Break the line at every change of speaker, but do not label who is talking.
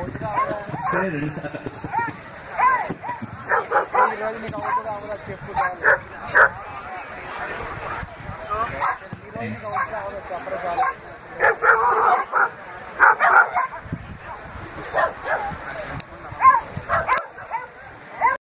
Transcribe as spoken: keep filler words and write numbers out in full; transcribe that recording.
సరే రెండు సార్లు
ఈరోజు నీకు అవుతుందా అవదా చెప్పు చాలు. ఈరోజు నీకు అవుతుందా అవదా చెప్పరా చాలు.